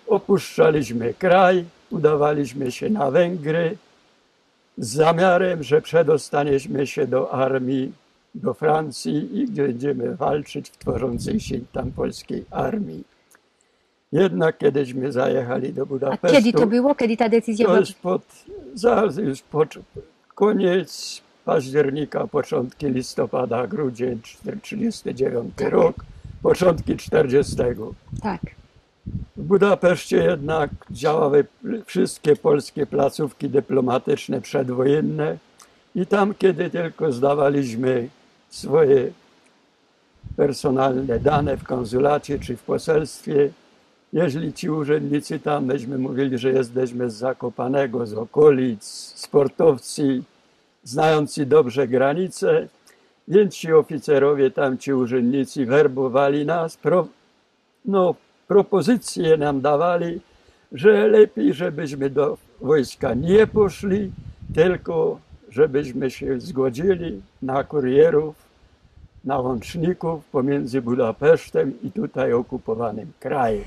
opuszczaliśmy kraj, udawaliśmy się na Węgry z zamiarem, że przedostaniemy się do armii, do Francji i gdzie będziemy walczyć w tworzącej się tam polskiej armii. Jednak kiedyśmy zajechali do Budapesztu. A kiedy to było? Kiedy ta decyzja była? To już koniec października, początki listopada, grudzień 1939 rok, początki 40. Tak. W Budapeszcie jednak działały wszystkie polskie placówki dyplomatyczne przedwojenne i tam, kiedy tylko zdawaliśmy swoje personalne dane w konsulacie czy w poselstwie, jeżeli ci urzędnicy tam, myśmy mówili, że jesteśmy z Zakopanego, z okolic, sportowcy, znający dobrze granice, więc ci oficerowie, tam ci urzędnicy werbowali nas, propozycje nam dawali, że lepiej, żebyśmy do wojska nie poszli, tylko żebyśmy się zgodzili na kurierów, na łączników pomiędzy Budapesztem i tutaj okupowanym krajem.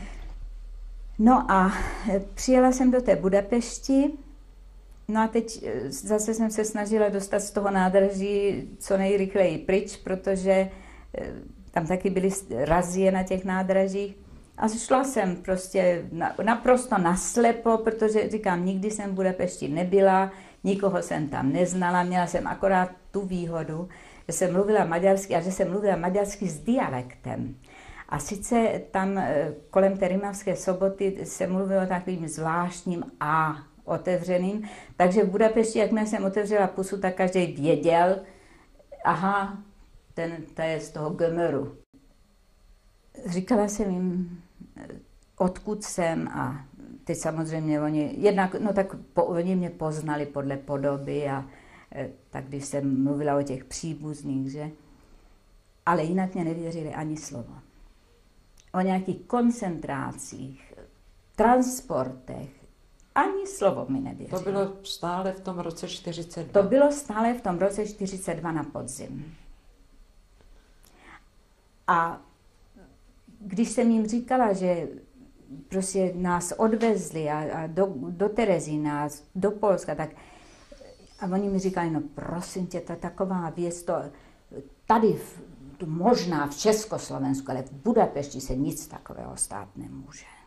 No a přijela jsem do té Budapešti, no a teď zase jsem se snažila dostat z toho nádraží co nejrychleji pryč, protože tam taky byly razie na těch nádražích. A šla jsem prostě naprosto naslepo, protože říkám, nikdy jsem v Budapešti nebyla, nikoho jsem tam neznala, měla jsem akorát tu výhodu, že jsem mluvila maďarsky a že jsem mluvila maďarsky s dialektem. A sice tam kolem té Rimavské Soboty se mluvilo takovým zvláštním A otevřeným, takže v Budapešti, jakmile jsem otevřela pusu, tak každý věděl, aha, to je z toho Gömöru. Říkala jsem jim, odkud jsem a teď samozřejmě oni mě poznali podle podoby a tak když jsem mluvila o těch příbuzných, že? Ale jinak mě nevěřili ani slovo. O nějakých koncentrácích, transportech, ani slovo mi nevěřili. To bylo stále v tom roce 42. To bylo stále v tom roce 42 na podzim. A když jsem jim říkala, že prostě nás odvezli a do Terezína, do Polska, tak a oni mi říkali, no prosím tě, to je taková věc, to tady možná v Československu, ale v Budapešti se nic takového stát nemůže.